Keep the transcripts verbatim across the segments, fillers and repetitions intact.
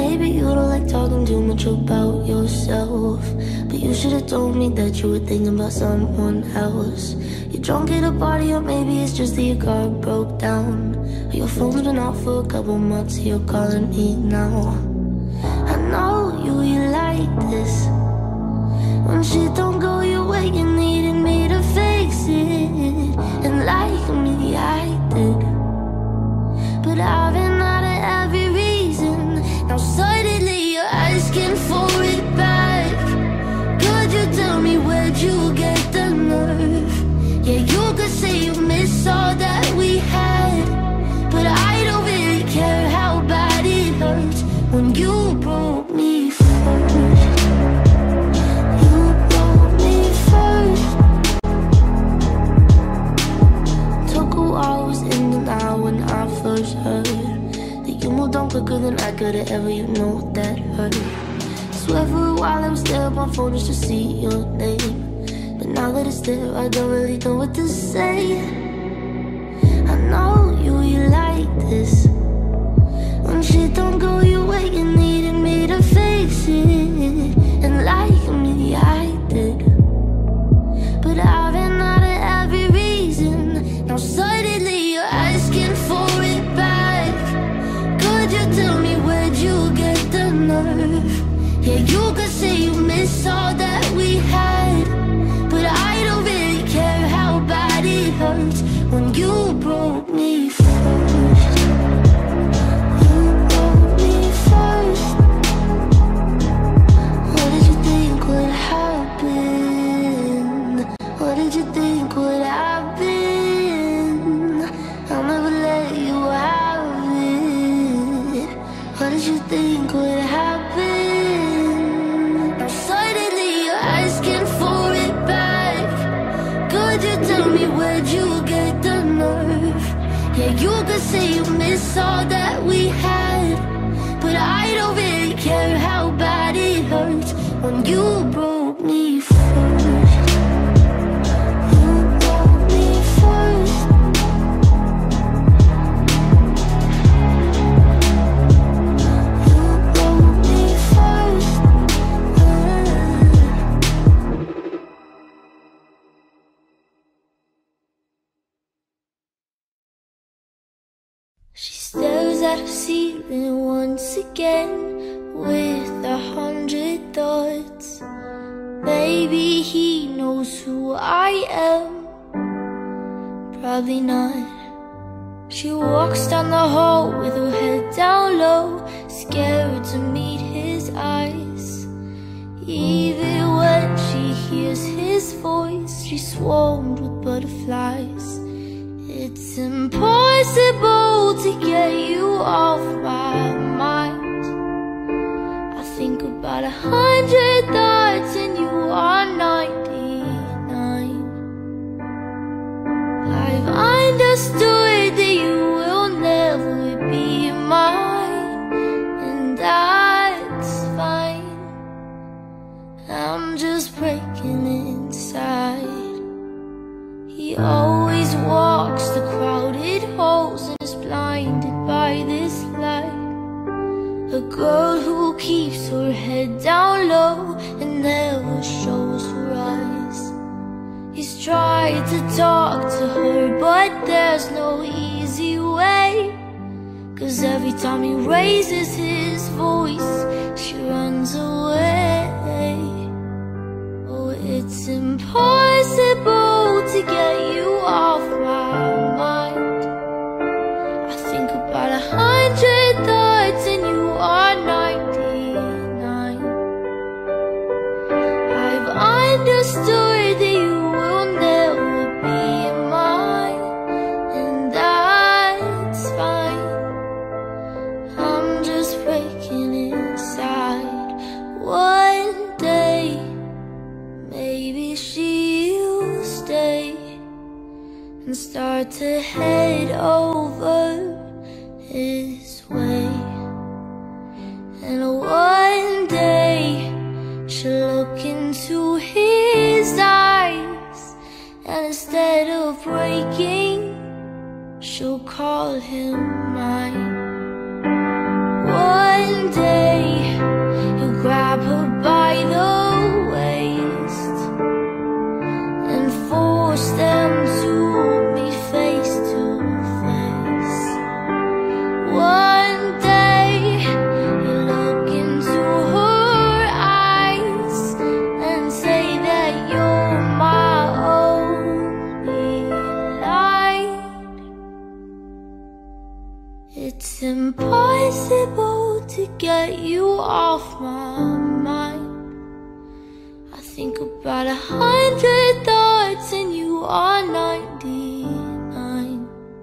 maybe you don't like talking too much about yourself, but you should've told me that you were thinking about someone else. You're drunk at a party, or maybe it's just that your car broke down, or your phone's been off for a couple months, so you're calling me now. I know you, you like this. When shit don't go your way, you needed me to fix it. And like me, I did, but I've been out of every reason. Now suddenly you're asking for it back. Could you tell me where'd you get the nerve? Yeah, you could say you miss all that we had, but I don't really care how bad it hurts when you broke me first. You broke me first. Took a while, was in denial when I first heard that you moved on quicker than I could've ever, you know that hurt. Swear for a while I was there on my phone just to see your name, but now that it's there, I don't really know what to say. I know you, you like this. When shit don't go your way, you needed me to fix it. And like me, I did, but I've been out of every reason. Now suddenly you're asking for it back. Could you tell me where'd you get the nerve? Yeah, you could say you miss all that we had, but I don't really care how bad it hurts when you broke me first. You broke me first. What did you think would happen? What did you think would happen? I'll never let you have it. What did you think would happen? Now suddenly you're asking for it back. Could you tell me where'd you get the nerve? Yeah, you could say you miss all that we had, but I don't really care how bad it hurts when you broke me first. You broke me first. You broke me first. She stares at her ceiling once again with a hundred thoughts. Maybe he knows who I am, probably not. She walks down the hall with her head down low, scared to meet his eyes. Even when she hears his voice, she's swarmed with butterflies. It's impossible to get you off my mind. I think about a hundred thoughts and you are ninety-nine. I've understood that you will never be mine, and that's fine. I'm just breaking inside. He always walks the crowded halls and is blinded by this light. A girl who keeps her head down low and never shows her eyes. He's tried to talk to her, but there's no easy way, 'cause every time he raises his voice, she runs away. Oh, it's impossible to get you off my mind. I think about a hundred thoughts and you are ninety-nine. I've understood that you will never be mine, and that's fine. I'm just breaking inside. One day maybe she'll stay and start to head over his way. And one day she'll look into his eyes, and instead of breaking, she'll call him mine. One day grab her by the waist and force them to meet face to face. One day you look into her eyes and say that you're my only light. It's impossible to get you off my mind. I think about a hundred thoughts and you are ninety-nine.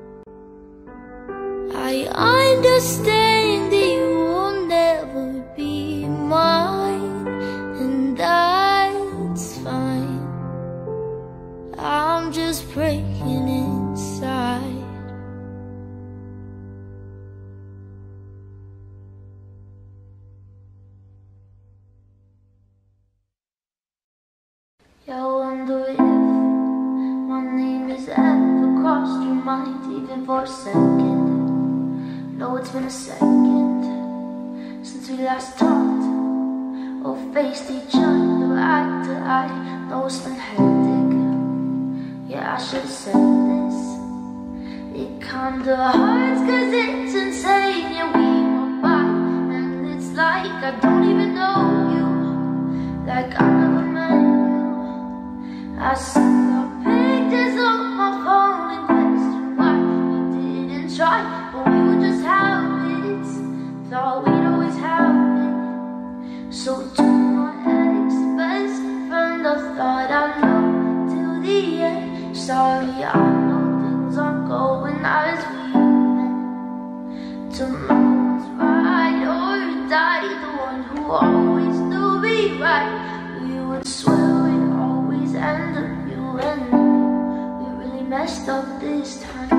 I understand that you will never be mine, and that's fine. I'm just breaking inside. I wonder if my name has ever crossed your mind, even for a second. No, it's been a second since we last talked or faced each other eye to eye. No, it's been hectic. Yeah, I should have said this. It kinda hurts cause it's insane. Yeah, we were by and it's like I don't even know you, like I never met you. I see your pictures on my phone and question why we didn't try, but we would just have it. Thought we'd always have it. So to my ex-best friend, I thought I'd know till the end. Sorry, I know things aren't going as we meant. Tomorrow's ride or die, the one who always knew me right. We would swear and you and me, we really messed up this time.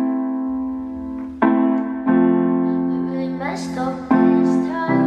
We really messed up this time.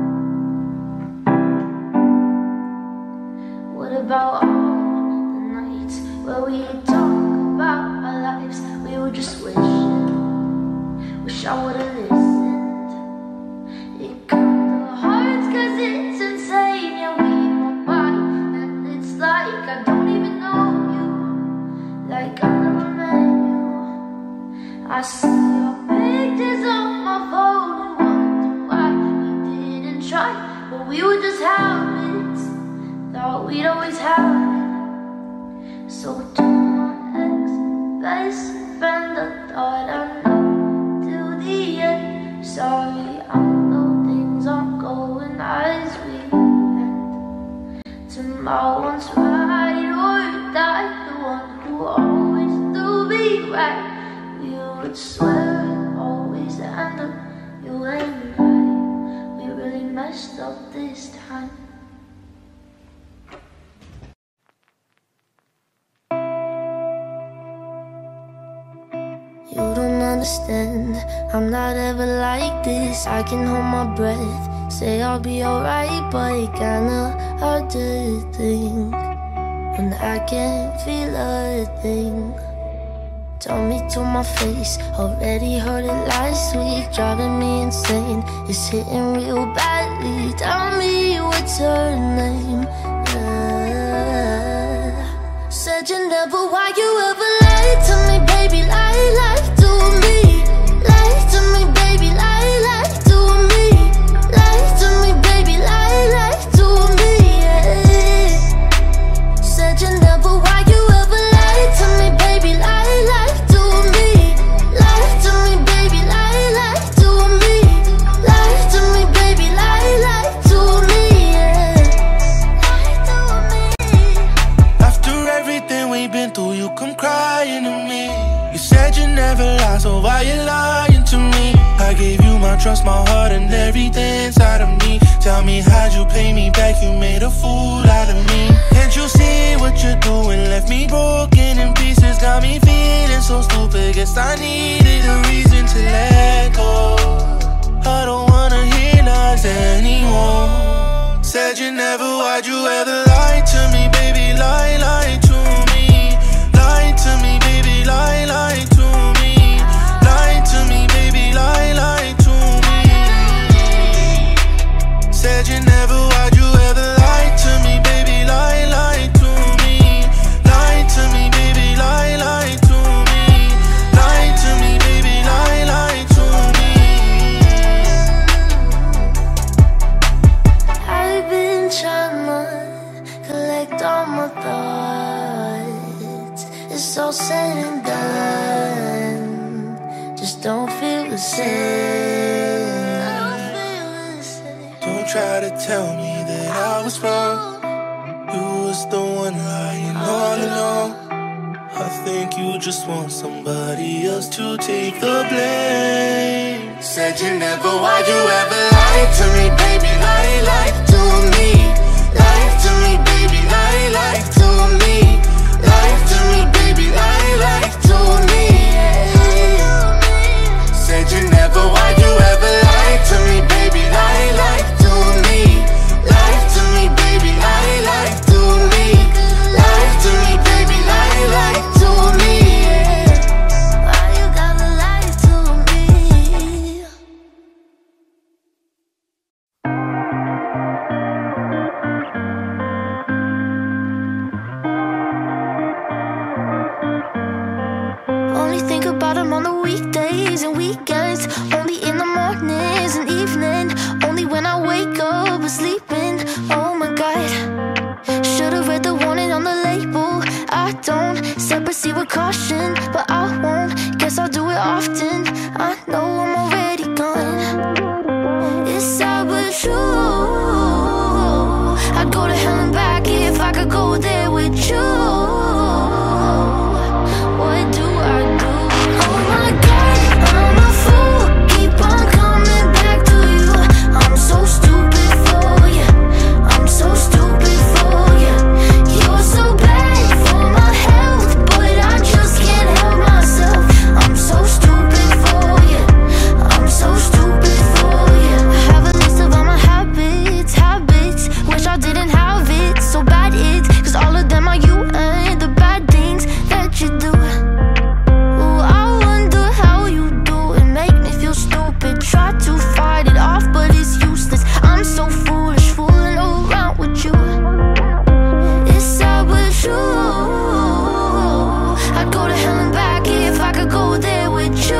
What about all the nights where we talk about our lives? We were just wishing, wish I would've listened. It kinda hurts cause it's insane. Yeah, we were by and it's like I don't even know you, like I never met you. I see your pictures on my phone and wonder why we didn't try, but we would just have it. Thought we'd always have it. So to my ex-best friend, I thought I know till the end. Sorry, I know things aren't going as we tomorrow's ride or die, the one who always do be right. We would swear it always end up you and I. We really messed up this time. You don't understand, I'm not ever like this. I can hold my breath, say I'll be alright, but it kinda hard to think when I can't feel a thing. Tell me to my face, already heard it last week, driving me insane, it's hitting real badly. Tell me what's her name. uh, Said you never, why you ever lied to me, baby, lie, lie to me. Lie to me, baby, lie, lie to me. Lie to me, baby, lie, lie to me, yeah. Said you never, why you ever lied to me, baby, lie, lie to me. Lie to me, baby, lie, lie to me. Lie to me, baby, lie, lie to me, yeah. Lie to me. After everything we've been through, you come crying to me. You said you never lie, so why you lying to me? I gave you my trust, my heart, and everything inside of me. Tell me, how'd you pay me back? You made a fool out of me. Can't you see what you're doing? Left me broken in pieces, got me feeling so stupid. Guess I needed a reason to let go. I don't wanna hear lies anymore. Said you never, why'd you ever lie to me, baby? Lie, lie to me. Lie to me, baby, lie, lie to me. Lie to me, baby, lie, lie to me. Said you never, it's all said and done, just don't feel the same. Don't try to tell me that I was wrong. You was the one lying all along. I think you just want somebody else to take the blame. Said you never, why'd you ever lie to me, baby? Lie, lie to me. Lie to me, baby, lie, lie to me. Lie to me, baby, lie, lie to me. Said you never, why'd you ever lie to me, baby? Lie, lie to me. Lie to me, baby, lie, lie to me. Lie to me, baby, lie, lie to me. Why you gotta lie to me? Only think about him on the weekdays and weekends. Only in the mornings and evening. Only when I wake up or sleeping. Oh my God, should've read the warning on the label. I don't step proceed with caution, but I won't. Guess I'll do it often. I know I'm already gone. It's sad but true. I'd go to hell and back if I could go there with you. What do I do? Oh my God, I'm a fool. Keep on coming back to you. I'm so stupid for you. I'm so stupid for you. You're so bad for my health, but I just can't help myself. I'm so stupid for you. I'm so stupid for you. I have a list of all my habits, habits. Wish I didn't have it, so bad it's cause all of them are you and the bad things that you do. Ooh, I wonder how you do it, make me feel stupid. Try to fight it off, but it's useless. I'm so foolish, fooling around with you. It's sad but true. I'd go to hell and back if I could go there with you.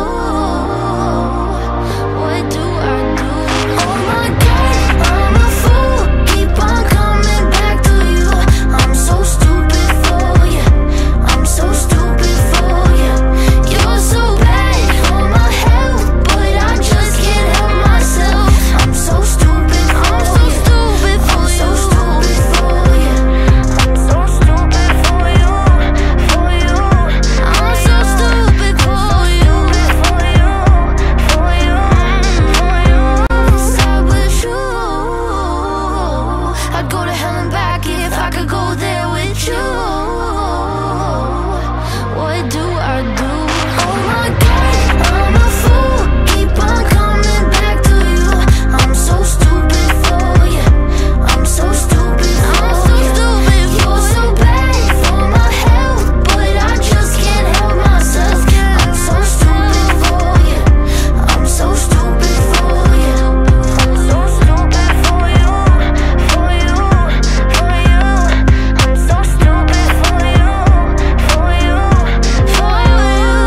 What do I do? Oh my God, I'm a fool. Keep on coming back to you. I'm so stupid for you. I'm so stupid for you. You're so bad for my health, but I just can't help myself. I'm so stupid for you. I'm so stupid for you. I'm so stupid for you. For you. I'm so stupid for you. For you. For you. For you. It's sad but true. I'd go to hell and back if I could go there with you. What do I do? Oh my God, I'm a fool. Keep on coming back to you. I'm so stupid for you. I'm so stupid for you. You're so bad for my health, but I just can't help myself. I'm so stupid for you. I'm so stupid for you. I'm so stupid for you. For you. For you. I'm so stupid for you. For you. For you.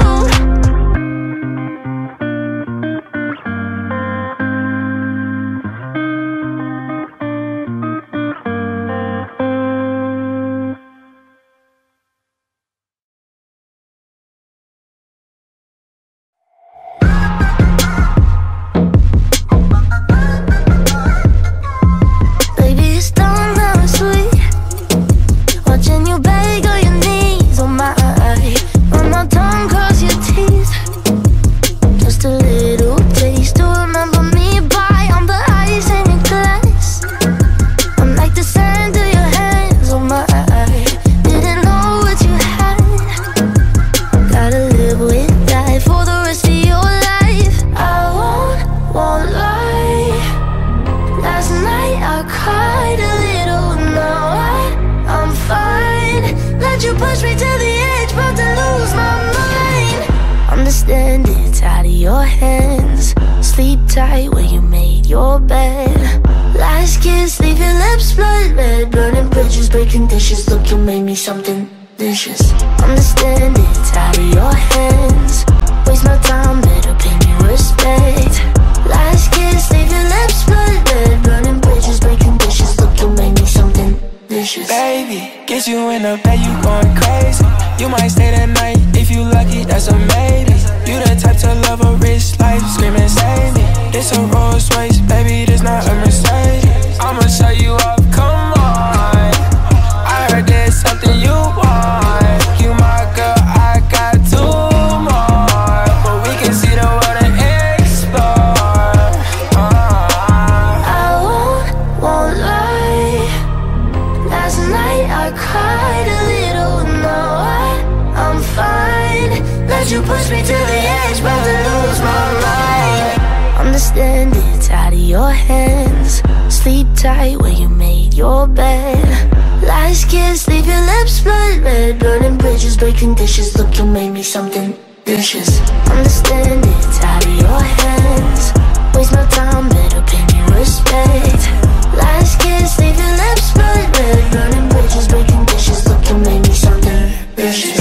Baby, it's done now, sweet. Watching you beg on your knees, oh my. Run my tongue across your teeth. Just a little taste to remember me by. On the ice in your glass. I'm like the sand to your hands, oh my. Didn't know what you had. Gotta live with that for the rest of your life. I won't, won't lie. Last night I cried a little, now I, I'm fine. Let you push me to the edge, about to lose my mind. Understand it's out of your hands. Sleep tight where you made your bed. Last kiss, leave your lips blood red. Burning bridges, breaking dishes. Look, you made me something vicious. Understand it's out of your hands. Waste my time, better pay me respect. Last kiss, leave your lips blood red. Burning bridges, breaking dishes. Look, you made me something vicious. Baby, get you in the bed, you going crazy. You might stay the night, if you lucky, that's a maybe. You the type to love a rich life, screaming save me. This a Rolls Royce, baby, this not a Mercedes. I'ma show you off, come on. I heard there's something you want. You my girl, I got two more, but we can see the world and explore. uh. I won't, won't lie. Last night I cried a little, now I, I'm fine. Let you push me to the edge, about to lose my mind. Understand it's out of your hands. Sleep tight where you made your bed. Last kiss, leave your lips blood red. Burning bridges, breaking dishes. Look, you made me something vicious. Understand it's out of your hands. Waste my time, better pay me respect. Last kiss, leave your lips blood red. Burning bridges, breaking dishes. Look, you made me something vicious.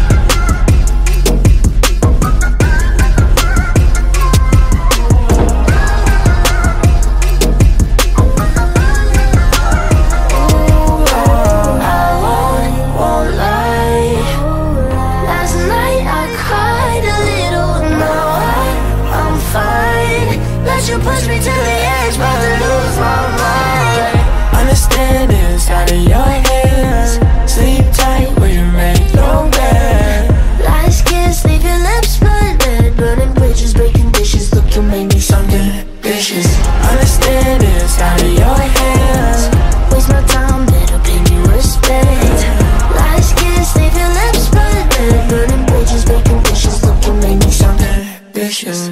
You push me to the edge, about to lose my mind. Understand it's out of your hands. Sleep tight where you make your bed. Last kiss, leave your lips blood red. Burning bridges, breaking dishes. Look, you made me something vicious. Understand it's out of your hands. Waste my time, better pay me respect. Last kiss, leave your lips blood red. Burning bridges, breaking dishes. Look, you made me something vicious.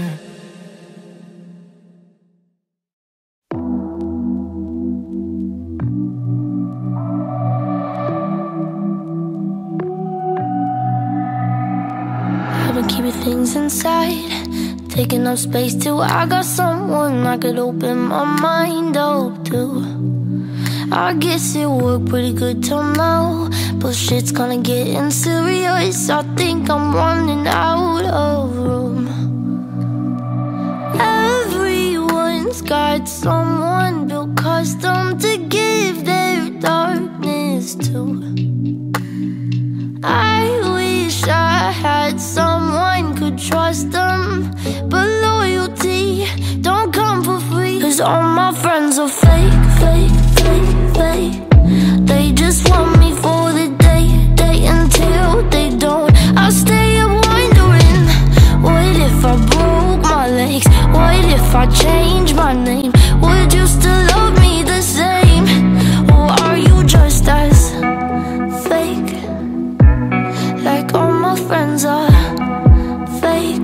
Keeping things inside, taking up space till I got someone I could open my mind up to. I guess it worked pretty good till now, but shit's gonna get serious. I think I'm running out of room. Everyone's got someone built custom to give their darkness to. I wish I had someone could trust them, but loyalty don't come for free. Cause all my friends are fake, fake, fake, fake. They just want me for the day, day until they don't. I stay up wondering, what if I broke my legs? What if I changed my name? Would you still love me the same? Or are you just as fake? Like all my friends are fake.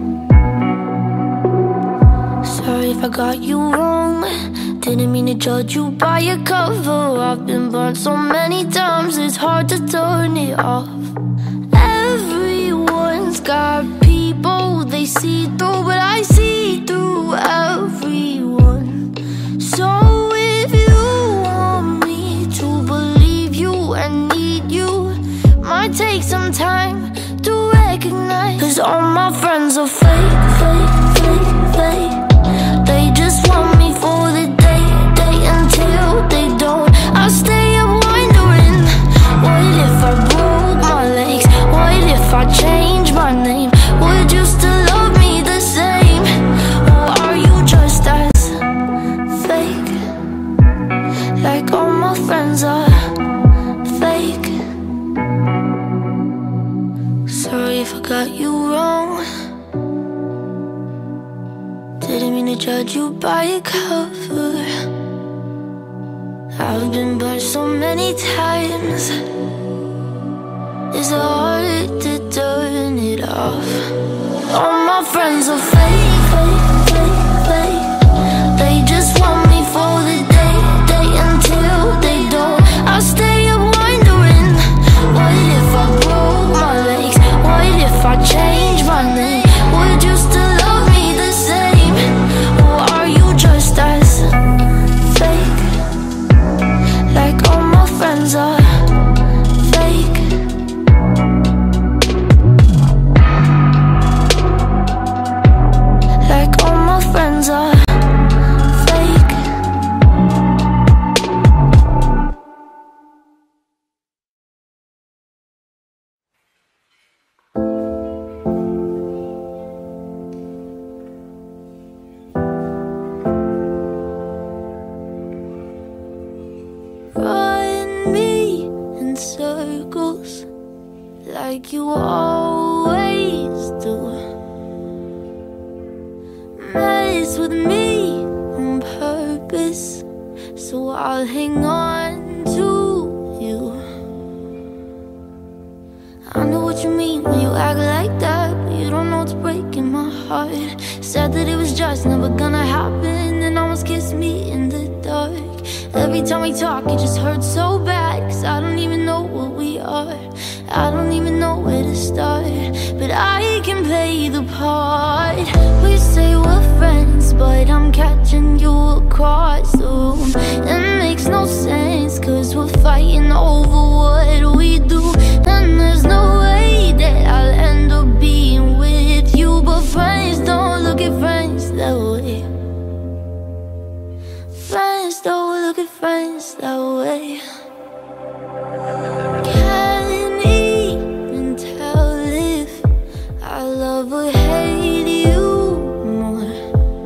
Sorry if I got you wrong, didn't mean to judge you by your cover. I've been burnt so many times, it's hard to turn it off. Everyone's got people they see through, but I see through everyone. So if you want me to believe you and need you, might take some time to recognize. Cause all my friends are fake, fake, fake, fake. They just want me for the day, day until they don't. I stay up wondering, what if I broke my legs? What if I changed my name? Would you still love me the same? Or are you just as fake? Like all my friends are fake. Sorry if I got you wrong, didn't mean to judge you by your cover. I've been burned so many times, it's hard to turn it off. All my friends are fake, fake, fake, fake. They just want me for the day, day until they don't. I stay up wondering, what if I broke my legs? What if I changed my name? Would you still love me the same? Or are you just as fake? Like all my friends are fake. like you always do. Mess with me on purpose, so I'll hang on to you. I know what you mean when you act like that, but you don't know it's breaking my heart. Said that it was just never gonna happen, and almost kissed me in the dark. Every time we talk, it just hurts so bad, cause I don't even know what we are. I don't even know where to start, but I can play the part. We say we're friends, but I'm catching you across the room. It makes no sense, cause we're fighting over what we do. And there's no way that I'll end up being with you, but friends don't look at friends that way. Friends don't look at friends that way. Can't even tell if I love or hate you more.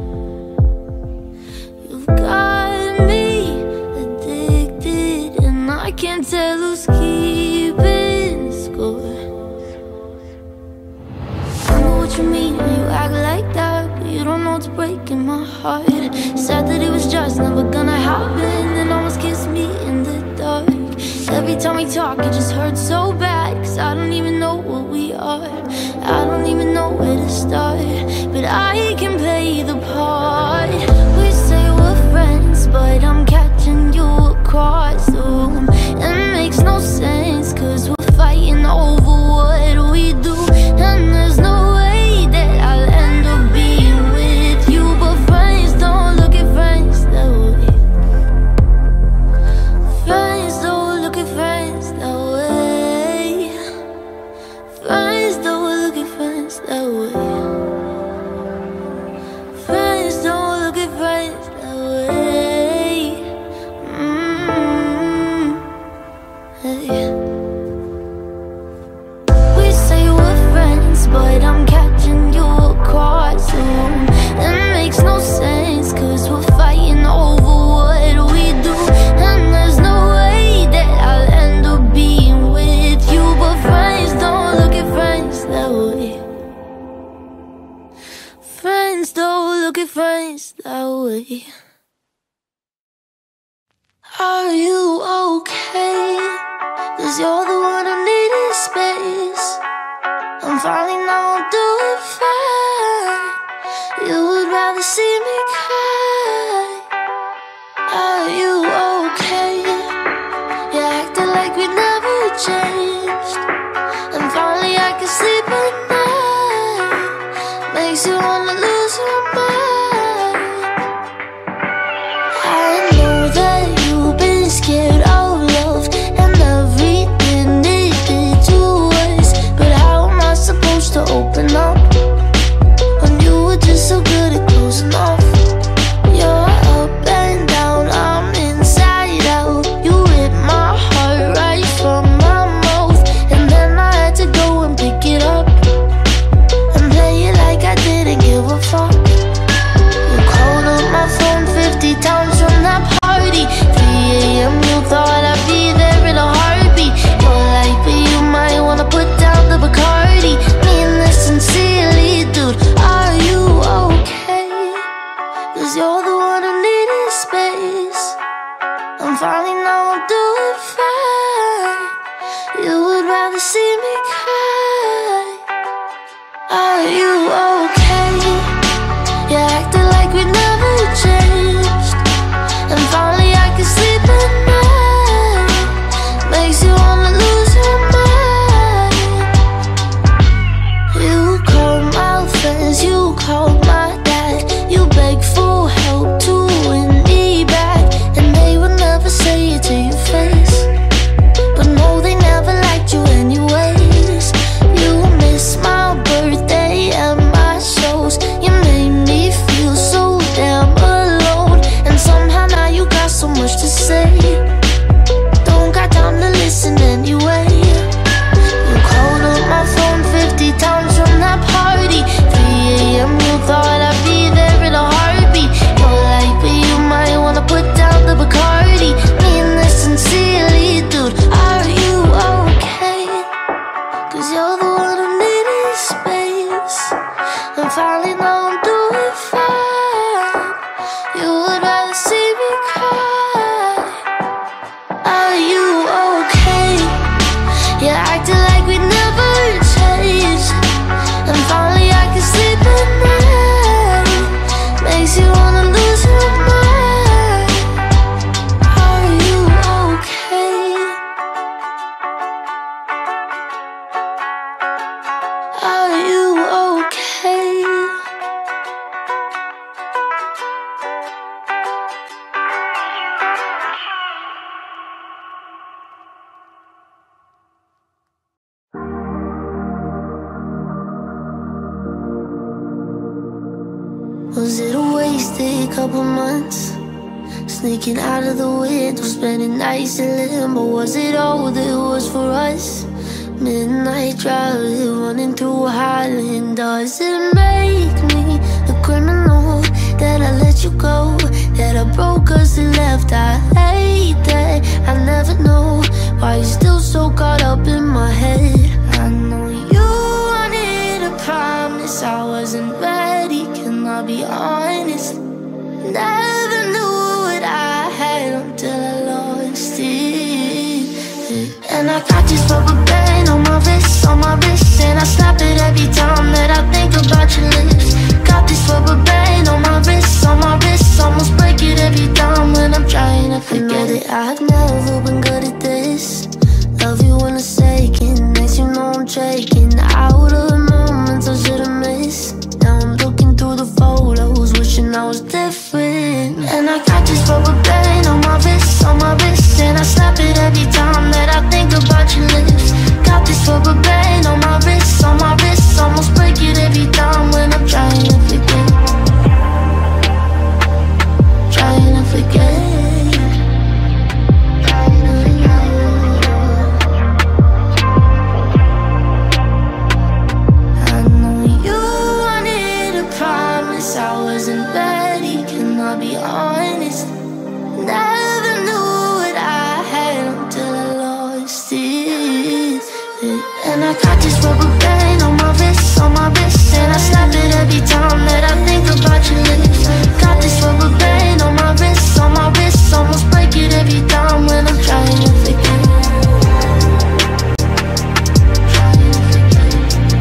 You've got me addicted, and I can't tell who's keeping score. I know what you mean when you act like that, but you don't know it's breaking my heart. Said that it was just never gonna happen, and almost kissed me in the dark. Every time we talk, it just hurts so bad, cause I don't even know what we are. I don't even know where to start, but I can play the part. We say we're friends, but I'm catching you across the room. It makes no sense, cause we're fighting over what we do. And there's no way that I'll end up being with you, but friends don't look at friends that way. Friends don't look at friends that way. Friends don't look at friends that way. Friends don't look at friends that way. Mm-hmm. Hey. We say we're friends, but I'm catching you across the room. It makes no sense, cause we're fighting over what we do. And there's no way that I'll end up being with you, but friends don't look at friends that way. Friends don't look at friends that way. Are you okay? Cause you're the one I need in space. I'm falling now, do it fine. You would rather see me cry. Are you okay? You're acting like we never changed, and finally I can sleep at night. Makes you wanna lose your mind. I know that you've been scared of love and everything it did to us, but how am I supposed to open up when you were just so good at closing off? You're you're the one who needed space, and finally now I'm doing fine. You would rather see me cry. Are you okay? You're acting like we never changed, and finally I can sleep at night. Makes you wanna lose your mind. Are you okay? Are you okay? Was it a wasted couple months? Sneaking out of the window, spending nights in limbo. Was it all there was for us? Midnight driving, running through Highland. Does it make me a criminal that I let you go? That I broke cause it left? I hate that I never know why you're still so caught up in my head. I know you wanted a promise, I wasn't ready, can I be honest? Never knew what I had until I lost it. And I got this rubber band on my wrist, on my wrist, and I snap it every time that I think about your lips. Got this rubber band on my wrist, on my wrist, almost break it every time when I'm trying to forget. I know that I've never been good at this. Love you in a second, next you know I'm checking out of the moments I should've missed. Now I'm looking through the photos, wishing I was different. And I got this rubber band on my wrist, on my wrist, and I snap it every time that I think about your lips. Got this rubber band on my wrist, on my wrist, almost break it every time when I'm trying to forget. Trying to forget. Trying to forget. I know you wanted a promise, I wasn't ready, can I be honest? Never knew what I had until I lost it. And I got this rubber band on my wrist, on my wrist, and I snap it every time that I think about your lips. Got this rubber band on my wrist, on my wrist, almost break it every time when I'm trying to forget. Trying to forget.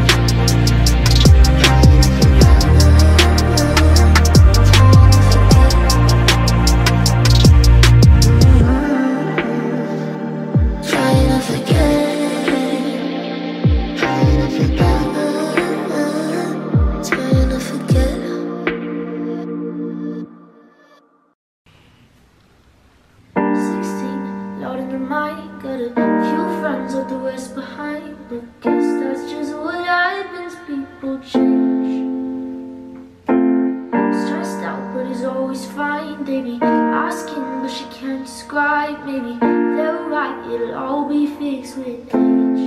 Trying to forget. Trying to forget. Trying to forget. Sixteen, loading the mind. Got a few friends, left the rest behind. But guess that's just what happens, people change. Stressed out, but it's always fine. They be asking, but she can't describe. Maybe they're right, it'll all be fixed with age.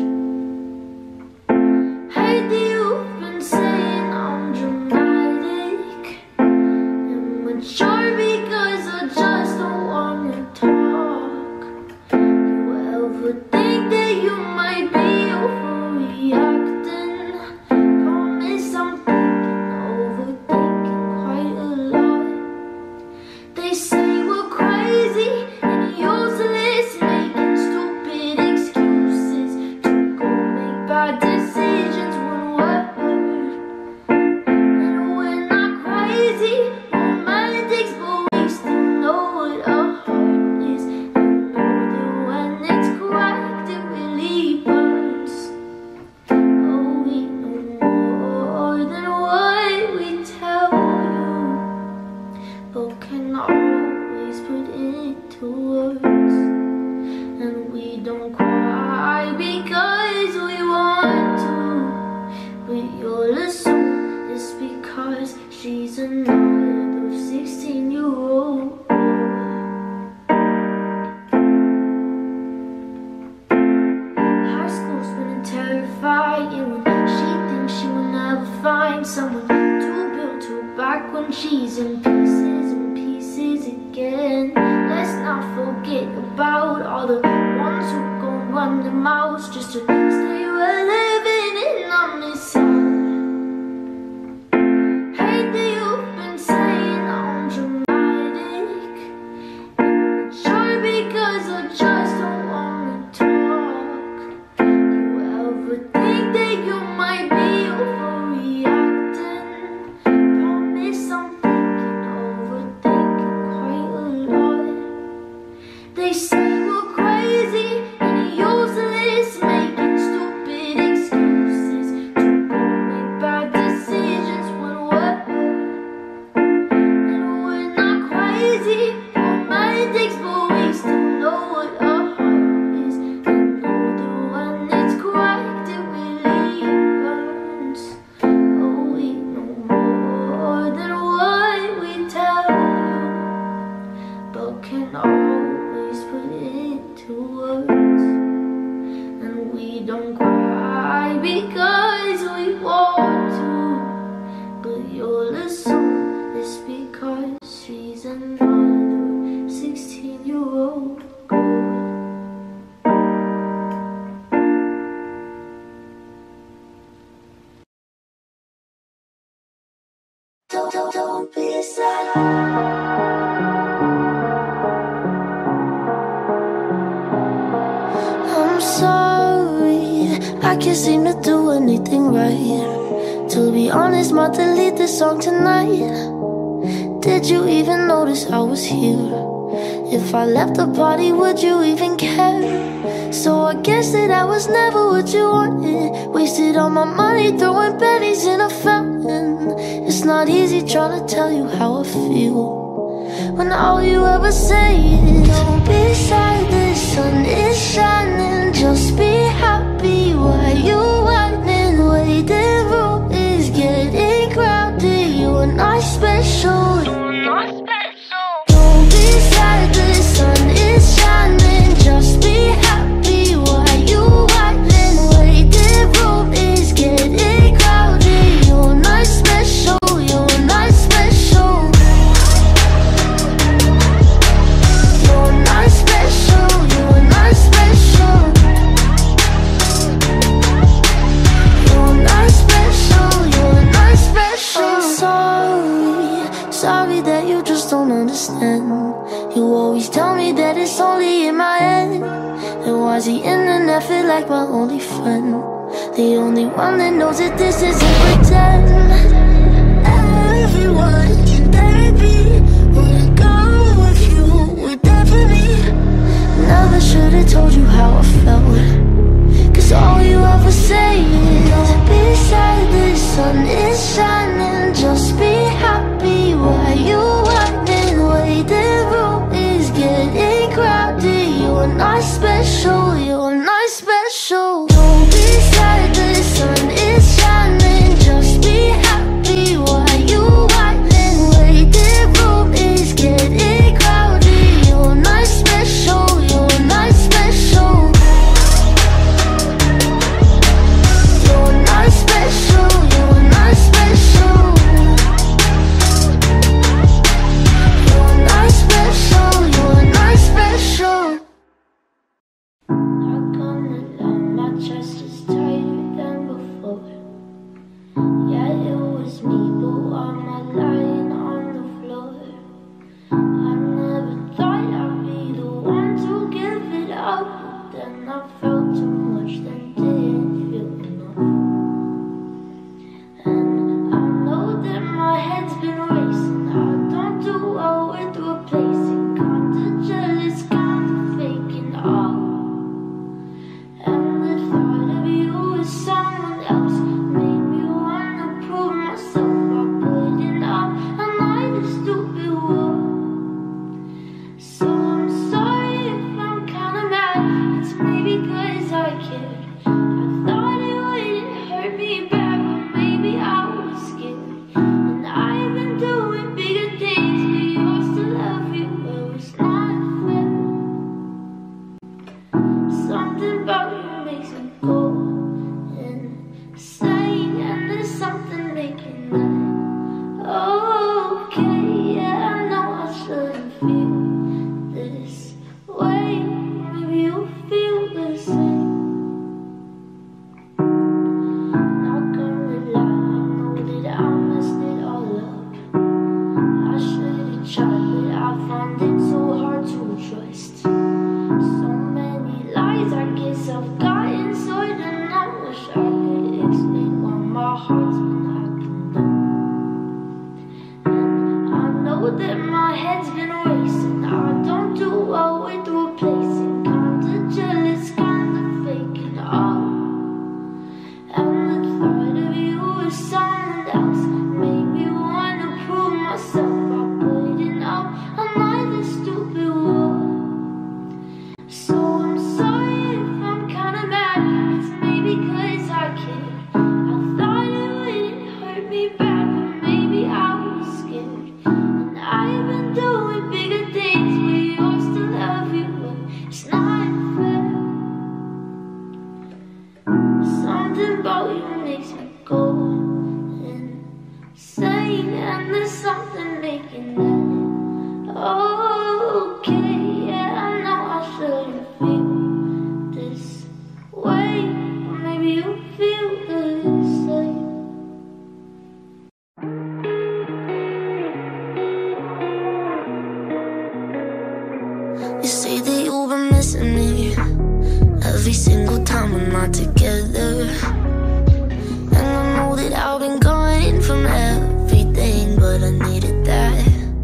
Hey, do you've been saying I'm dramatic and mature because I just don't wanna talk. You ever think that you might be overreacting? Promise I'm thinking, overthinking quite a lot. They say we're crazy and useless, making stupid excuses to go make bad decisions one word. And we're not crazy romantics, but we still know what our heart is, and know that when it's cracked it really burns. Oh, we know more than what we tell you, but can always put into words. And we don't cry because we want to, but you'll assume it's because she's another sixteen year old. High school's been terrifying when she thinks she will never find someone to build her back when she's in pieces and pieces again. Let's not forget about all the ones who gon' run their mouths just to stay relevant. Don't, don't, don't be sad. I'm sorry, I can't seem to do anything right. To be honest, might delete this song tonight. Did you even notice I was here? If I left the party, would you even care? So I guess that I was never what you wanted. Wasted all my money throwing pennies in a fountain. It's not easy trying to tell you how I feel when all you ever say is don't be sad, the sun is shining. Just be happy while you whining. Waiting room is getting crowded. You're not special. You're not special. Don't be sad, the sun is shining. Just be happy while you whining. Waiting room is getting crowded. You're not special. You're not special. You're not special. You're not special. You're not special. You're not special. I'm sorry, sorry that you just don't understand. You always tell me that it's only in my head. And why's the internet feel like my only friend? The only one that knows that this isn't pretend. Everyone can therapy. Wanna go with you, with that for me. Never should've told you how I felt, cause all you ever say is don't be sad, the sun is shining. Just be happy while you whining. Waiting room is getting crowded. You're not special. You're not special. Don't be sad, the sun is shining. Just be happy while you whining. Waiting room is getting crowded. You're not special. You're not special. You're not special. You're not special. You're not special. You're not special. Not gonna lie, my chest is tighter than before. Yeah, it was me, but why am I lying on the floor? I never thought I'd be the one to give it up, but then I felt too much, then didn't feel enough. And I know that my head's been racing. I don't do well with replacing. Kinda jealous, kinda faking all. And the thought of you with someone else made me wanna prove myself by putting up another stupid wall. So I'm sorry if I'm kinda mad. It's maybe cause I cared. I thought it wouldn't hurt me bad, but maybe I was scared. And I've been doing bigger things, but you're still love you. Well, it's not fair. Something about you makes me go insane, and there's something making that okay. Yeah, I know I shouldn't feel this way. Maybe you feel the same. Not gonna lie, I know that I messed it all up. I should've tried, but I find it so hard to trust. So many lies, I guess I've gotten inside, and I wish I could explain why my heart's been acting dumb. And I know that my head's been racing. I don't do well with replacing. Kinda jealous, kinda faking all. And the thought of you with someone else made me wanna prove myself by putting up another stupid wall. So I'm sorry if I'm kinda mad. It's maybe cause I cared. I thought it wouldn't hurt me bad, but maybe I was scared. And I've been doing bigger things, but you're still love you. But it's not fair. Something about you makes me go single time we're not together. And I know that I've been gone from everything, but I needed that.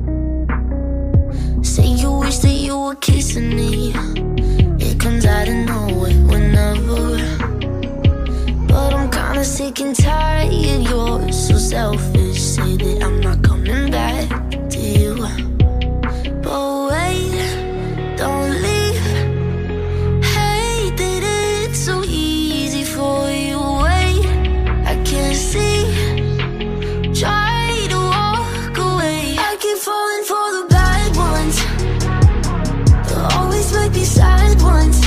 Say you wish that you were kissing me. It comes out of nowhere whenever. But I'm kinda sick and tired, you're so selfish. Say that I'm not coming back to you. But wait, don't leave. Hate that it's so easy for you. Wait, I can't see. Try to walk away. I keep falling for the bad ones. They'll always make me sad ones.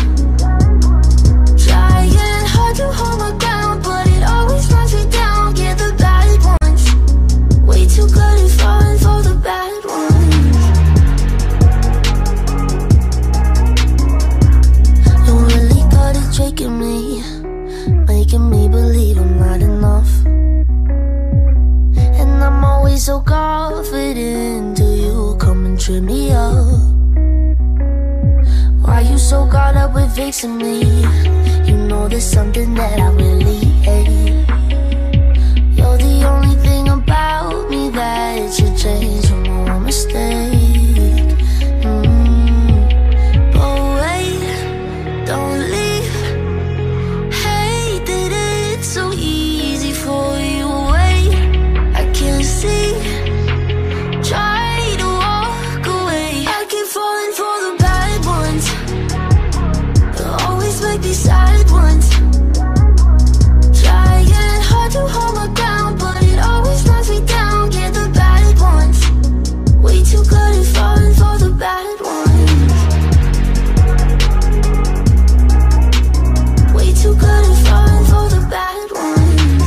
Trying hard to hold my ground, but it always knocks me down. Yeah, the bad ones. Way too good at falling for the bad ones. You really got it tricking me, making me believe I'm not enough. And I'm always so confident till you come and trip me up. Why you so caught up with fixing me? You know there's something that I really hate. You're the only thing about me that should change from one mistake. mm. But wait, don't leave. Hate that it's so easy for you. Wait, I can't see. Try to walk away. I keep falling for the bad ones. They'll always make me sad ones. Trying hard to hold my ground, but it always knocks me down. Yeah, the bad ones. Way too good at falling for the bad ones. Way too good at falling for the bad ones.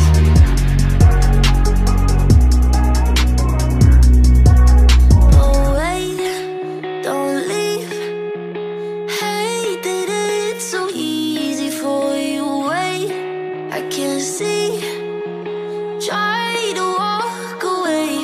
Oh wait, don't leave. Hate that it's so easy for you. Wait, I can't see. Try to walk away.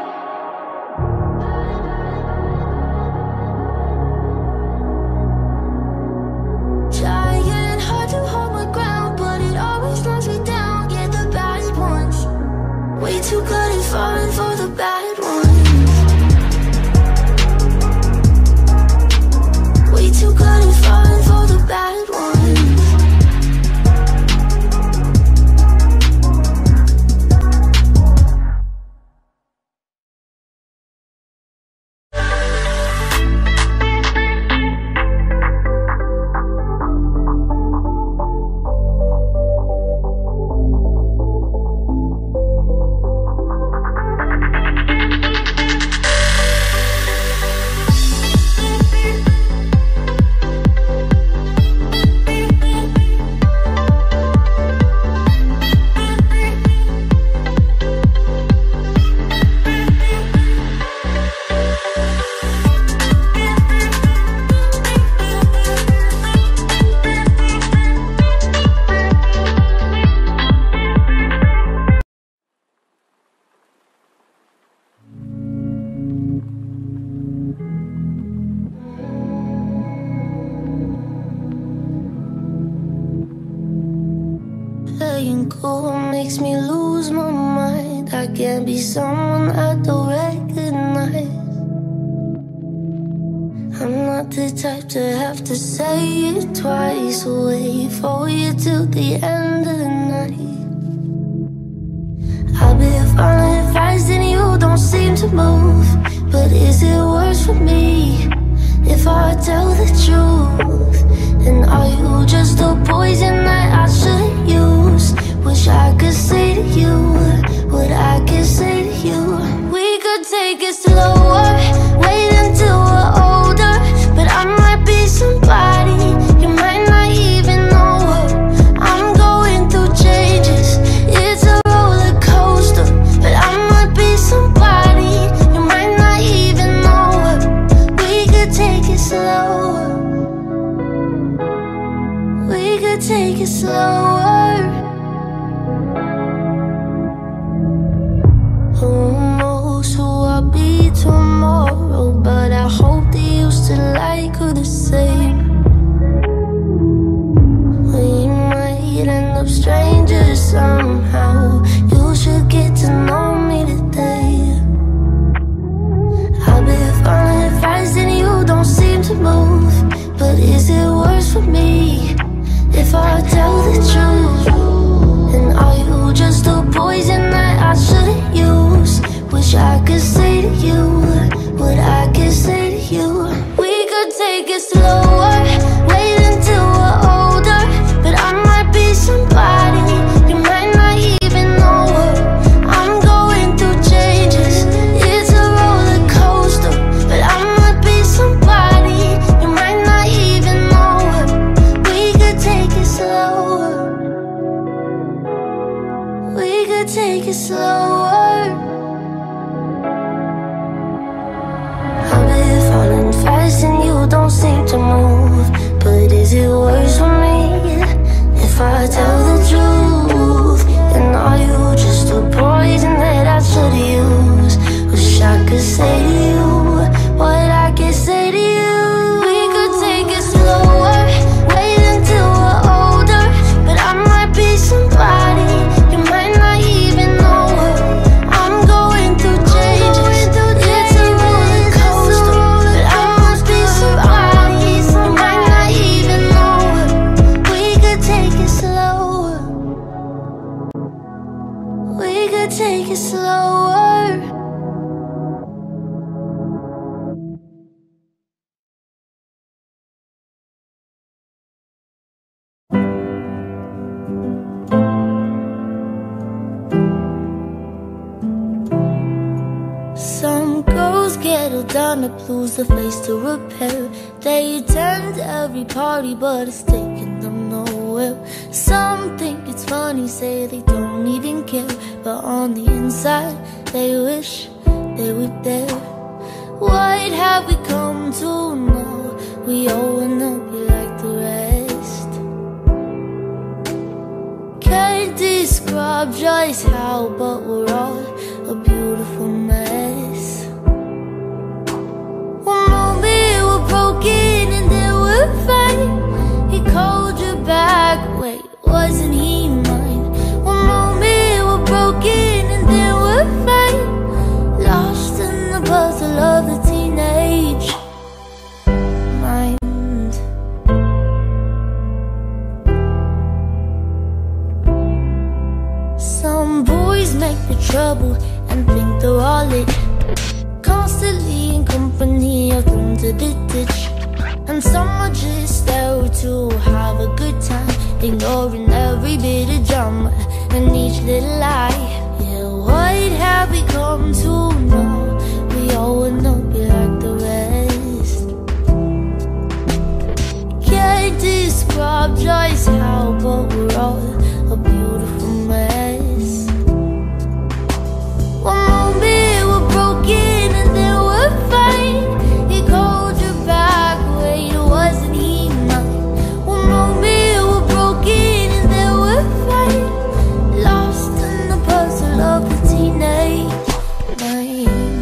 Trying hard to hold my ground, but it always knocks me down. Yeah, the bad ones. Way too good at falling for the bad ones. Way too good at falling for the bad ones. Playing cool makes me lose my mind. I can't be someone I don't recognize. I'm not the type to have to say it twice. Wait for you till the end of the night. I've been following advice and you don't seem to move. But is it worse for me if I tell the truth? And are you just a poison that I should use? Wish I could say to you what I can say to you. We could take it slower, wait until we're older. But I might be somebody you might not even know her. I'm going through changes, it's a roller coaster. But I might be somebody you might not even know her. We could take it slower. We could take it slower. Who knows who I'll be tomorrow? But I hope that you still like her the same. When up strangers somehow. You should get to know me today. I've been falling fast and you don't seem to move. But is it worse for me if I tell the truth? And are you just a poison that I shouldn't use? Wish I could say to you what I could say to you. We could take it slower, wait until we're older. But I might be somebody you might not even know her. I'm going through changes, it's a roller coaster. But I might be somebody you might not even know her. We could take it slower, we could take it slower. Fast and you don't seem to move. But is it worse for me if I tell the truth? And are you just a poison that I should use? Wish I could say to you what I could say to you. We could take it slower, wait until we're older. But I might be somebody you might not even know her. I'm going through changes, it's a roller coaster. But I must be somebody you might not even know her. We could take it slower, we could take it slower. Some girls get all done up, lose the face to repair. They attend every party, but it's taking them nowhere. Some think it's funny, say they don't even care, but on the inside, they wish they were there. What have we come to now? We all wanna be like the rest. Can't describe just how, but we're all a beautiful mess. One moment we're broken and then we're fine. He called you back, wait, wasn't he mine? One moment we're broken and then we're fine. Lost in the puzzle of the teenage mind. Some boys make the trouble and think they're all it, constantly in company of them to the ditch. And some are just there to have a good time, ignoring every bit of drama and each little lie. Yeah, what have we come to now? We all wanna be like the rest. Can't describe just how, but we're all a beautiful mess. One moment we're broken and then we're fine. He called you back, wait, wasn't he mine? One moment we're broken and then we're fine. Lost in the puzzle of the teenage mind.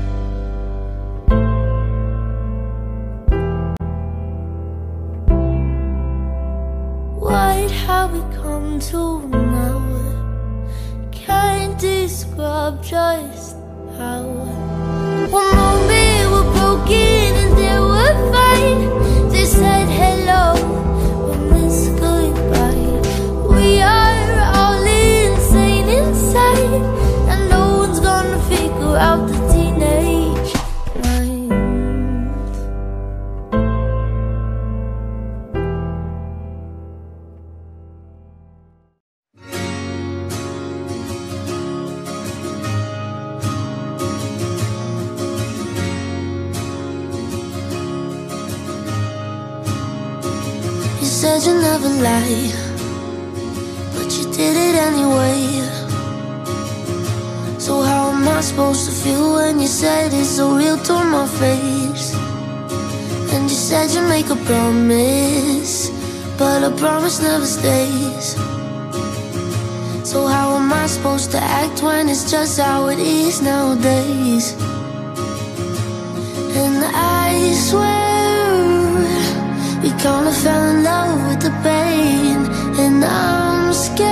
What have we come to now? Can't describe just how. One moment we're broken and then we're fine. They said hello, we missed goodbye. We are all insane inside, and no one's gonna figure out the teenage mind. You said you never lie, but you did it anyway. So how am I supposed to feel when you said it's so real to my face? And you said you'd make a promise, but a promise never stays. So how am I supposed to act when it's just how it is nowadays? And I swear we kinda fell in love with the pain, and I'm scared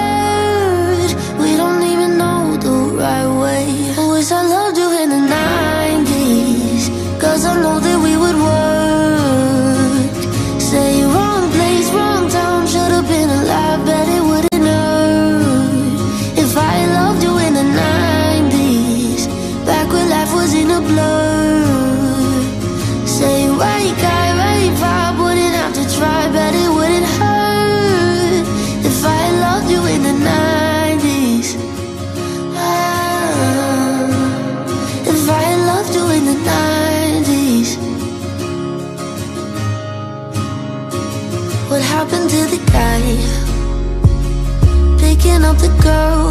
girl,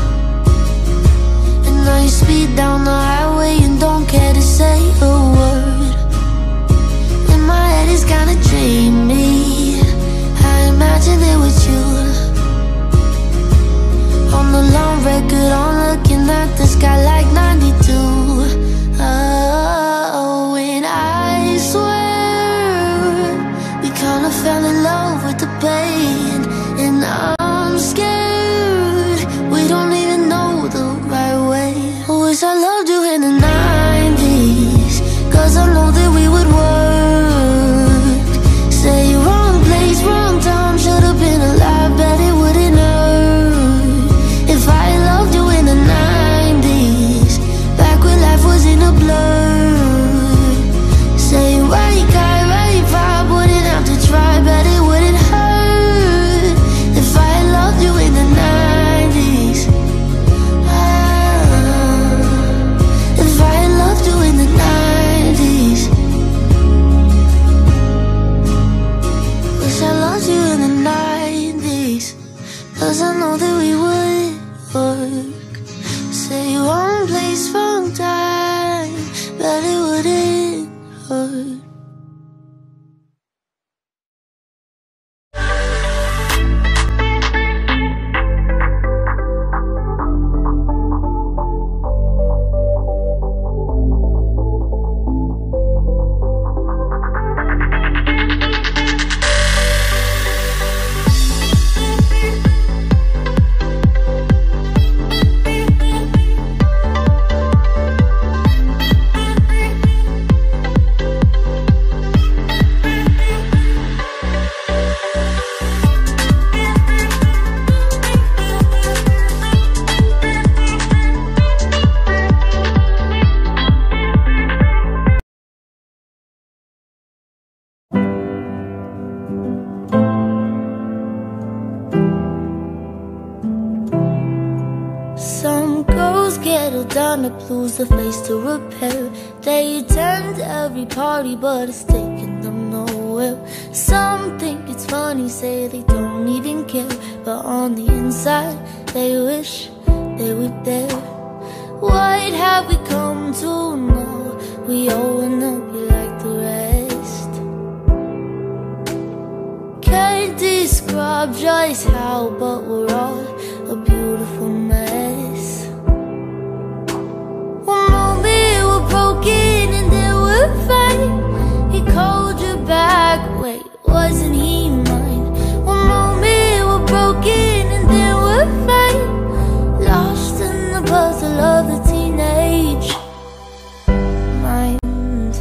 and now you speed down the highway and don't care to say a word. And my head is kinda dreamy, I imagine it with you. On the long record, I'm looking at the sky like ninety-two. Oh, and I swear we kinda fell in love with the pain. And I'm scared we don't even know the right way. I wish I loved you in the nineties, cause I know that we would work. Say wrong place, wrong time, should've been alive, bet it wouldn't hurt. If I loved you in the nineties, back when life was in a blur. Say right guy, right vibe, wouldn't have to try, bet it wouldn't hurt. If I loved you in the nineties, ah, if I loved you in the nineties. Wish I loved you in the nineties, cause I know that we would work. Say wrong place, wrong time, but it wouldn't hurt. Some girls get all done up, lose the face to repair. They attend every party, but it's taking them nowhere. Some think it's funny, say they don't even care, but on the inside, they wish they were there. What have we come to now? We all wanna be like the rest. Can't describe just how, but we're all a beautiful mess. One moment we're broken and then we're fine. He called you back, wait, wasn't he mine? One moment we're broken and then we're fine. Lost in the puzzle of the teenage mind.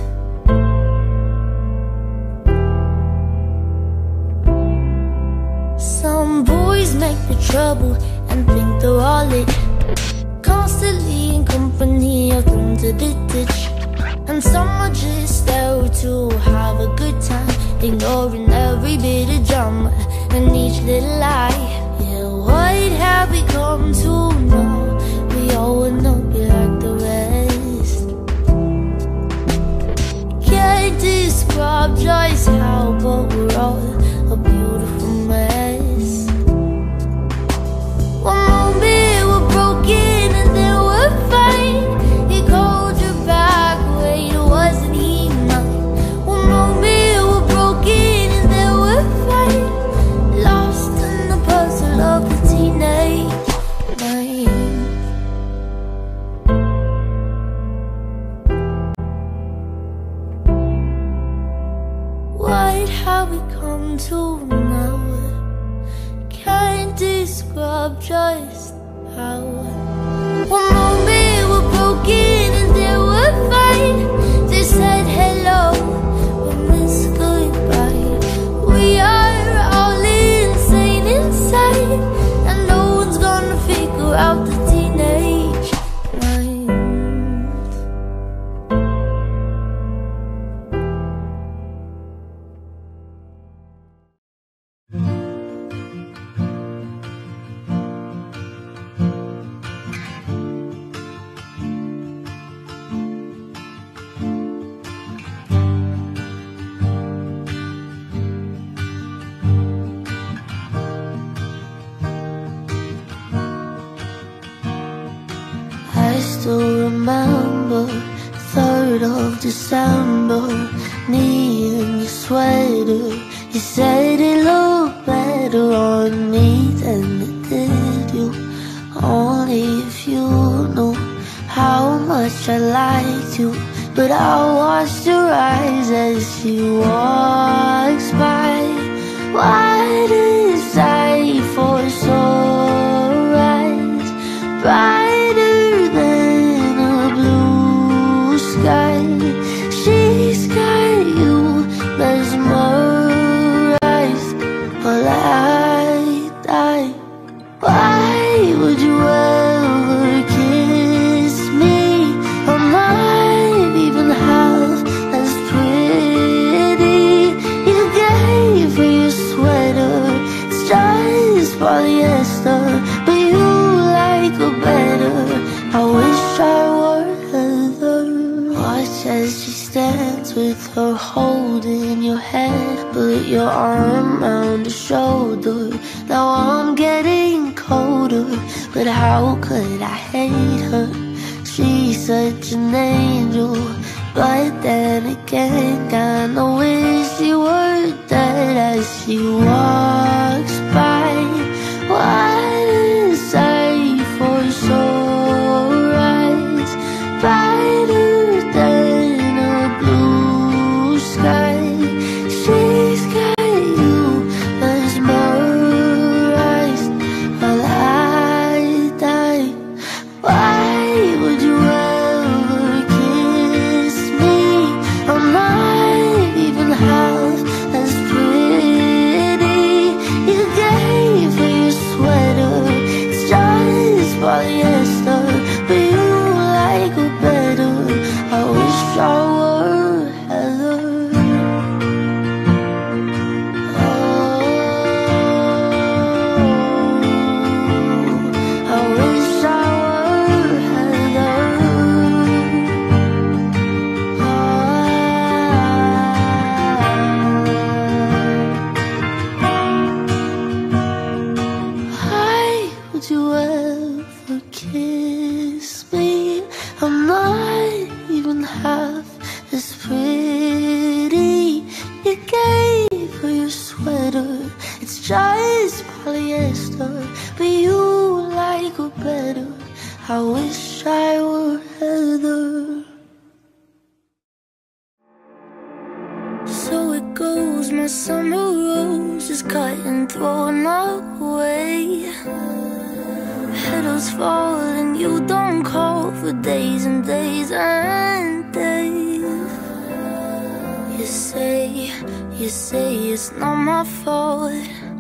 Some boys make the trouble and think they're all it, constantly in company of them to the ditch. And some are just there to have a good time, ignoring every bit of drama and each little lie. Yeah, what have we come to now? We all wanna be like the rest. Can't describe just how, but we're all a beautiful mess. One moment we're broken and then we're fine. He called you back, wait, wasn't he mine? One moment we're broken and then we're fine. Lost in the puzzle of the teenage mind. What have we come to now? Can't describe just how. One moment we're broken and then we're fine. They said hello, we missed goodbye. We are all insane inside, and no one's gonna figure out the teenage mind. still remember third of December, me in your sweater. You said it looked better on me than it did you. Only if you knew how much I liked you. But I watched your eyes as she walks by. Why did sight for so rise brighter than a blue sky? She's got you mesmerized while I die. Why would you ever kiss me? I'm not even half as pretty. You gave her your sweater, it's just polyester, but you like her better. I wish I were Heather. Watch as she stands with her holding your head, put your arm around her shoulder. Now I'm getting colder, but how could I hate her? She's such an angel, but then again, kinda wish she were dead as she walks by. What a sight for sore eyes, brighter than a blue sky. She's got you mesmerized while I die. Why would you ever kiss me? I'm not even half as pretty. You gave her your sweater, it's just polyester, but you like her better. I wish I were Heather. Oh, I wish I were Heather. Why would you ever kiss me? I'm not even half as pretty. You gave her your sweater, it's just polyester, but you like her better. I wish I were Heather. So it goes, my summer rose is cut and thrown away. Petals fall and you don't call for days and days and days. You say, you say it's not my fault.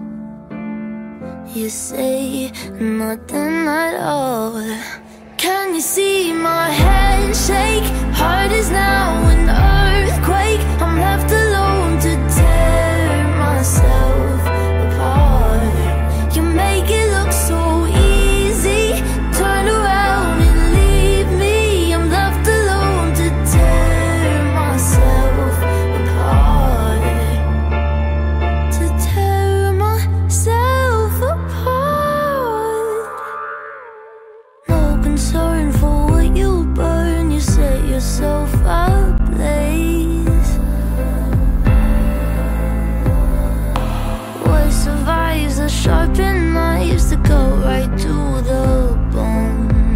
You say nothing at all. Can you see my hand shake? Heart is now an earthquake. I'm left alone to tear myself apart. You make it look so easy. Turn around and leave me. I'm left alone to tear myself apart. To tear myself apart. No concern for what you burn. You set yourself ablaze. What survives the sharpened knives that go right to the bone?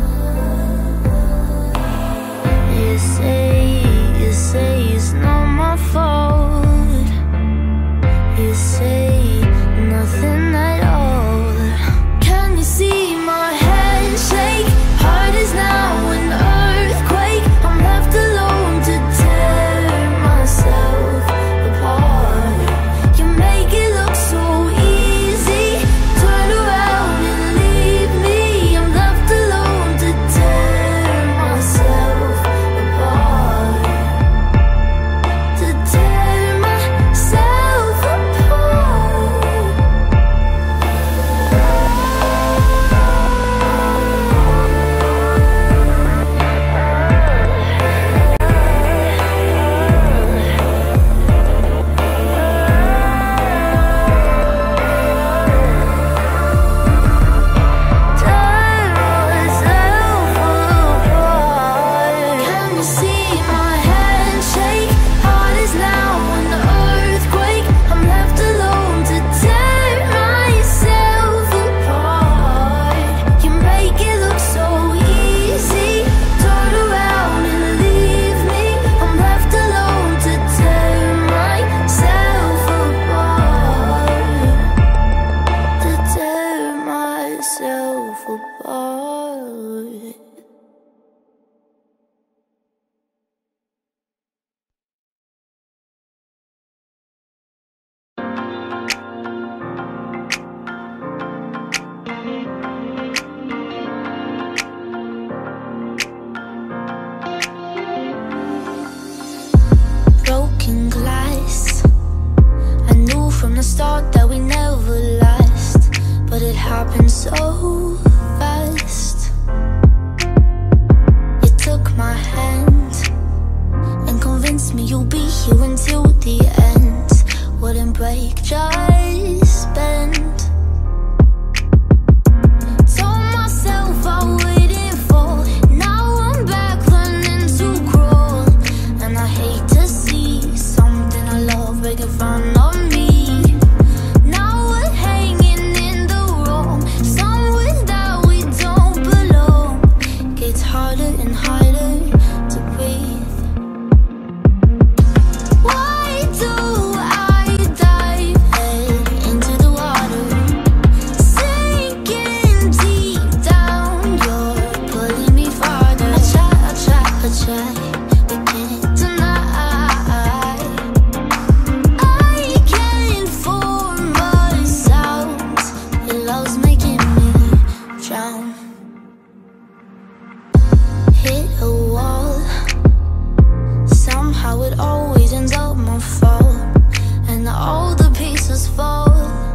You say, you say it's not my fault. You say nothing at all. Can you see my hand shake? Heart is now an earthquake. I'm left alone to tear myself apart. You make it look so easy. happened so fast. You took my hand and convinced me you'll be here until the end. Wouldn't break, just bend. Told myself I wouldn't fall. Now I'm back learning to crawl. And I hate to see something I love break in front of me. Now we're hanging in the wrong. Somewhere that we don't belong. Gets harder and harder to breathe. Why do I dive head into the water? Sinking deep down, you're pulling me farther. I try, I try, I try, but can't deny. I can't form a sound. Your love's making me drown. Hit a wall. Somehow it always ends up my fault, and all the pieces fall.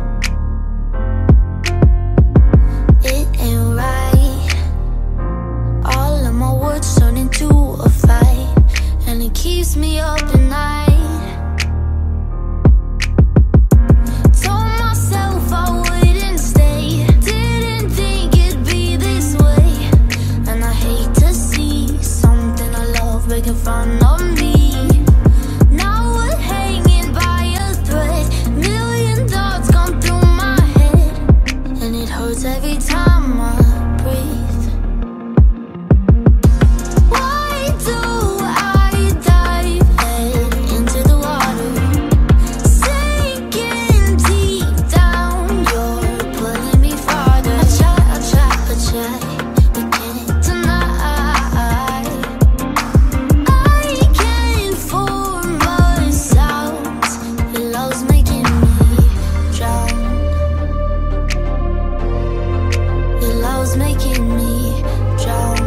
It ain't right. All of my words turn into a fight, and it keeps me up at night. Told myself I wouldn't stay. Didn't think it'd be this way. And I hate to see something I love break in front of me. Now we're hanging by a thread. Million thoughts come through my head, and it hurts every time I breathe. Why do I dive head into the water? Sinking deep down, you're pulling me farther. I try, I try, I try, but can't deny. I can't form a sound. Your love's making me drown. Your love's making me drown.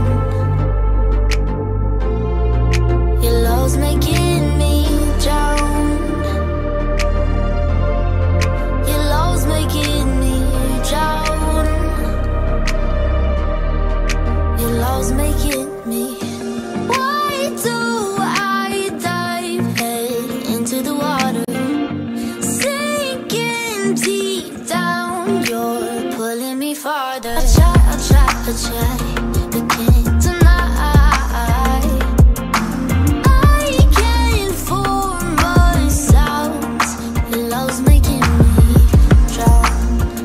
Your love's making me drown. Your love's making me drown. Your love's making me. Why do I dive head into the water? Sinking deep down, you're pulling me farther. I try, I try, I try, but can't deny. I can't form a sound. Your love's making me drown.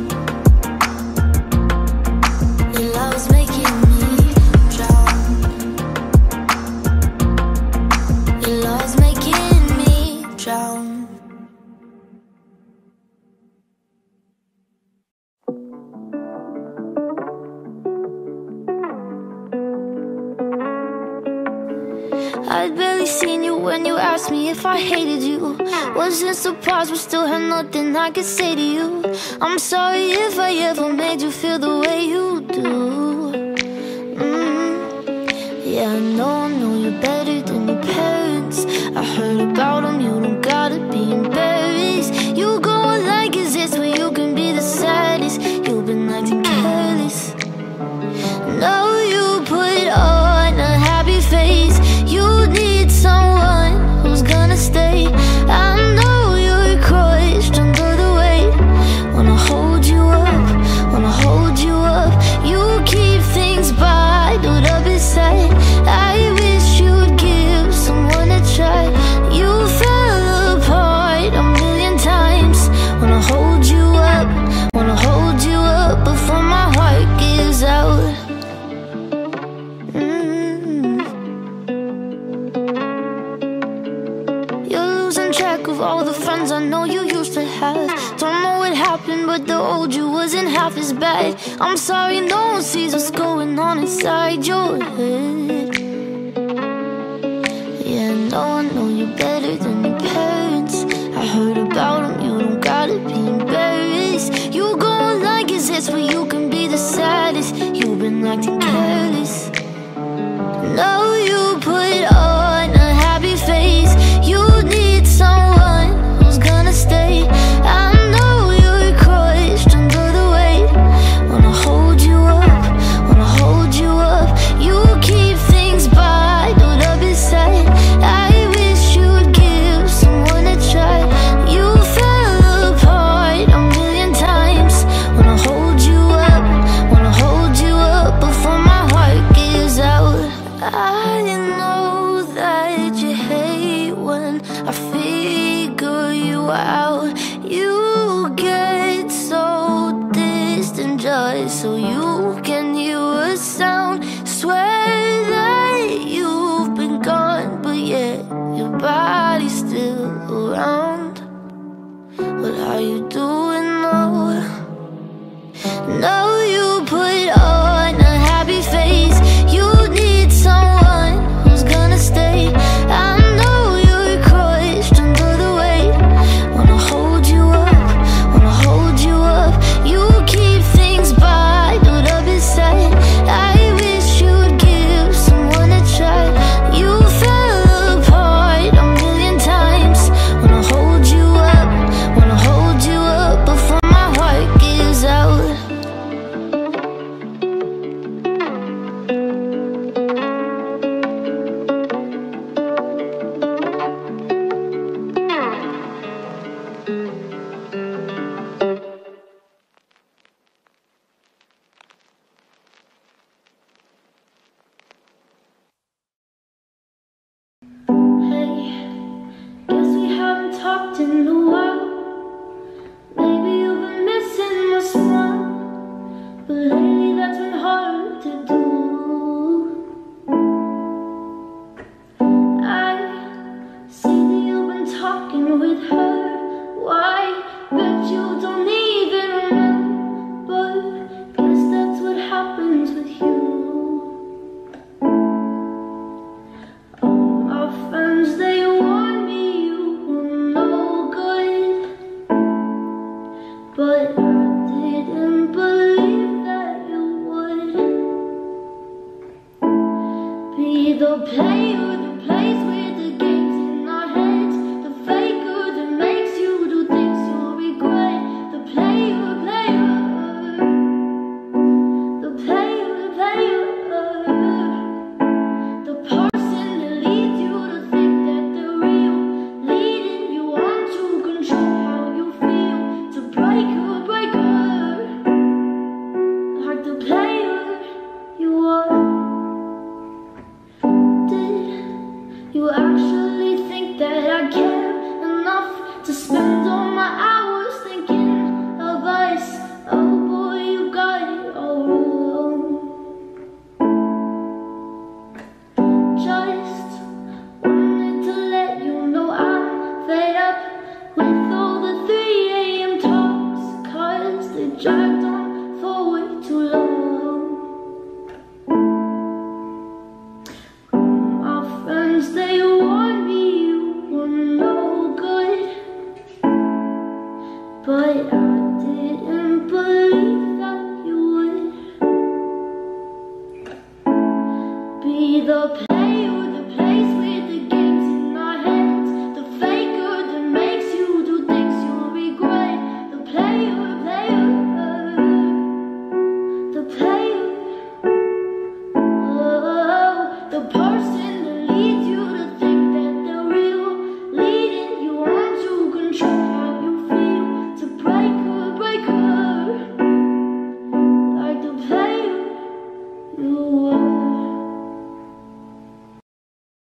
Your love's making me drown. Your love's making me drown. I'd barely seen you when you asked me if I hated you. Wasn't surprised, but still had nothing I could say to you. I'm sorry if I ever made you feel the way you do. mm. Yeah, I know, I know you're better than your parents. I heard about them, you don't gotta be embarrassed. You go like is this where you can be the saddest. You've been acting careless. Now you put on a happy face. You need someone who's gonna stay. I know you're crushed under the weight. Wanna hold you up, wanna hold you up. You keep things bottled up inside. I wish you'd give someone a try. You fell apart a million times. Wanna hold you up, wanna hold you up before my heart gives out. Of all the friends I know you used to have. Don't know what happened, but the old you wasn't half as bad. I'm sorry no one sees what's going on inside your head. Yeah, I know, I know you're better than your parents. I heard about them, you don't gotta be embarrassed. You go like is this where you can be the saddest. You've been acting careless. Now you put on a happy face. You need someone who's gonna stay. I know you're crushed under the weight. sound. Swear that you've been gone, but yet your body's still around. But how you doing though? Now you put on a happy face. You need someone who's gonna stay. I know you're crushed under the weight. Wanna hold you up, wanna hold you up. You keep things bottled up inside. I wish you'd give someone a try. You fell apart a million times. Wanna hold you up, wanna hold you up before my heart gives out. Guess we haven't talked in a while. Maybe you've been missing my smile, but lately that's been hard to do. I see that you've been talking with her. Why? Bet you don't even remember. Guess that's what happens with you. All my friends, they warn me you were no good, but I didn't believe that you would be the player that plays with the games in our heads, the faker that makes you do things you'll regret, the player, player, the player, player, the person that leads you to think that they're real, leading you on to control how you feel, to break her, break her, like the player you are. Did you actually think that I care enough to spend all my hours thinking of us? Oh boy, you got it all wrong. Just wanted to let you know I'm fed up with all the three A M talks, 'cause they dragged on for way too long. My friends, they warned me you were no good, but I didn't believe that you would be the